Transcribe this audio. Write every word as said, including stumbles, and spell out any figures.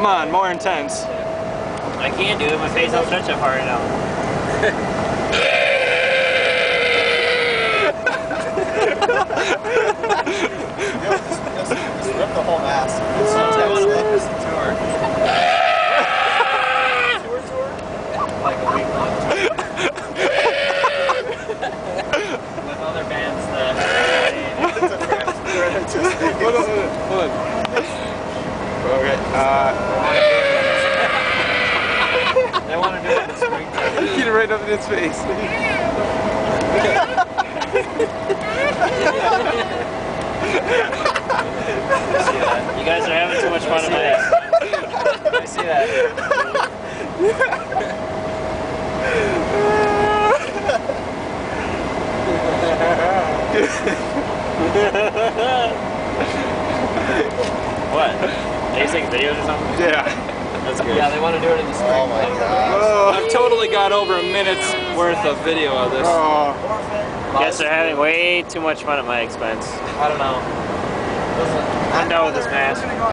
Come on, more intense. I can't do it. My face don't stretch up hard enough. Just, just rip the whole mask. It's so I want to intense. focus the tour. Tour tour? Like a week long tour. With other bands that... Hold on, hold on, hold on. Okay, uh... They want to do it in the springtime. Get it right up in his face. You guys are having too much fun in my ass. I see that. What? Are you taking videos or something? Yeah. That's good. Yeah, they want to do it in the spring. Oh my god. Oh. I've totally got over a minute's worth of video of this. Oh. You guys are having way too much fun at my expense. I don't know. I'm done with this mask.